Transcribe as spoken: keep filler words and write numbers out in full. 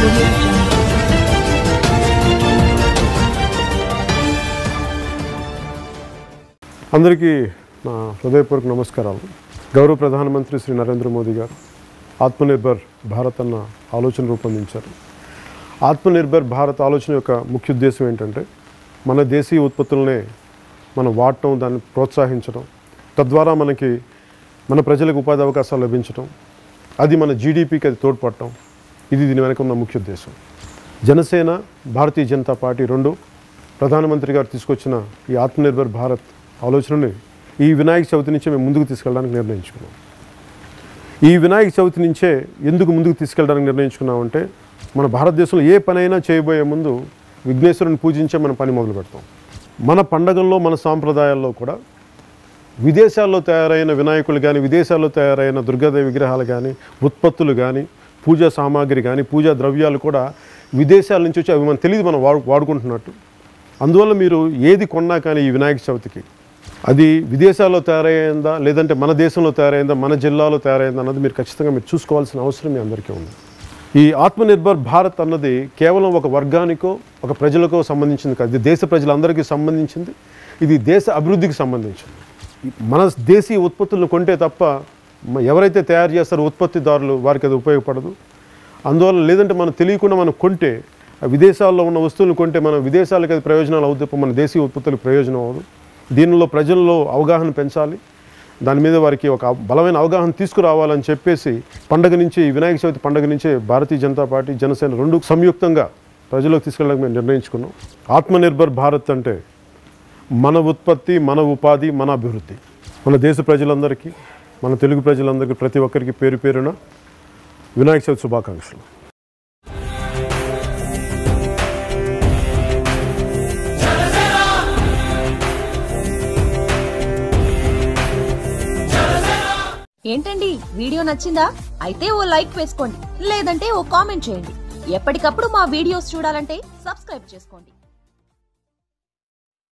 audio jungle. అందరికీ నా హృదయపూర్వక నమస్కారాలు. గౌరవ ప్రధానమంత్రి శ్రీ నరేంద్ర మోదీ గారు ఆత్మనిర్భర్ భారత్ అన్న ఆలోచన రూపొందించారు. ఆత్మనిర్భర్ భారత్ ఆలోచన యొక్క ముఖ్య ఉద్దేశం ఏంటంటే మన దేశీయ ఉత్పత్తులనే మనం వాడటం, దాన్ని ప్రోత్సహించడం, తద్వారా మనకి మన ప్రజలకు ఉపాధి అవకాశాలు లభించడం, అది మన జీడిపికి అది తోడ్పడటం. ఇది దీని వెనక ఉన్న ముఖ్య ఉద్దేశం. జనసేన, భారతీయ జనతా పార్టీ రెండు ప్రధానమంత్రి గారు తీసుకొచ్చిన ఈ ఆత్మనిర్భర్ భారత్ ఆలోచనని ఈ వినాయక చవితి నుంచే మేము ముందుకు తీసుకెళ్ళడానికి నిర్ణయించుకున్నాం. ఈ వినాయక చవితి నుంచే ఎందుకు ముందుకు తీసుకెళ్ళడానికి నిర్ణయించుకున్నామంటే, మన భారతదేశంలో ఏ పనైనా చేయబోయే ముందు విఘ్నేశ్వరుని పూజించే మనం పని మొదలు పెడతాం. మన పండగల్లో, మన సాంప్రదాయాల్లో కూడా విదేశాల్లో తయారైన వినాయకులు కానీ, విదేశాల్లో తయారైన దుర్గాదేవి విగ్రహాలు కానీ, ఉత్పత్తులు కానీ, పూజా సామాగ్రి కానీ, పూజా ద్రవ్యాలు కూడా విదేశాల నుంచి వచ్చి అవి మనకు తెలియదు మనం వాడు వాడుకుంటున్నట్టు. అందువల్ల మీరు ఏది కొన్నా కానీ ఈ వినాయక చవితికి అది విదేశాల్లో తయారైందా లేదంటే మన దేశంలో తయారైందా, మన జిల్లాలో తయారైందా అన్నది మీరు ఖచ్చితంగా మీరు చూసుకోవాల్సిన అవసరం మీ అందరికీ ఉంది. ఈ ఆత్మనిర్భర్ భారత్ అన్నది కేవలం ఒక వర్గానికో ఒక ప్రజలకో సంబంధించింది కాదు. ఇది దేశ ప్రజలందరికీ సంబంధించింది. ఇది దేశ అభివృద్ధికి సంబంధించింది. మన దేశీయ ఉత్పత్తులను కొంటే తప్ప ఎవరైతే తయారు చేస్తారో ఉత్పత్తిదారులు వారికి అది ఉపయోగపడదు. అందువల్ల లేదంటే మనం తెలియకుండా మనం కొంటే, విదేశాల్లో ఉన్న వస్తువులను కొంటే మన విదేశాలకు అది ప్రయోజనాలు అవుతుంది తప్ప మన దేశీయ ఉత్పత్తులకు ప్రయోజనం అవ్వదు. దీనిలో ప్రజల్లో అవగాహన పెంచాలి, దాని మీద వారికి ఒక బలమైన అవగాహన తీసుకురావాలని చెప్పేసి పండగ నుంచి, వినాయక చవితి పండుగ నుంచే భారతీయ జనతా పార్టీ, జనసేన రెండు సంయుక్తంగా ప్రజలకు తీసుకెళ్ళడానికి మేము నిర్ణయించుకున్నాం. ఆత్మనిర్భర్ భారత్ అంటే మన ఉత్పత్తి, మన ఉపాధి, మన అభివృద్ధి. మన దేశ ప్రజలందరికీ, మన తెలుగు ప్రజలందరికీ, ప్రతి ఒక్కరికి పేరు పేరున వినాయక చవితి శుభాకాంక్షలు. ఏంటండి, వీడియో నచ్చిందా? అయితే ఓ లైక్ వేసుకోండి, లేదంటే ఓ కామెంట్ చేయండి. ఎప్పటికప్పుడు మా వీడియోస్ చూడాలంటే సబ్స్క్రైబ్ చేసుకోండి.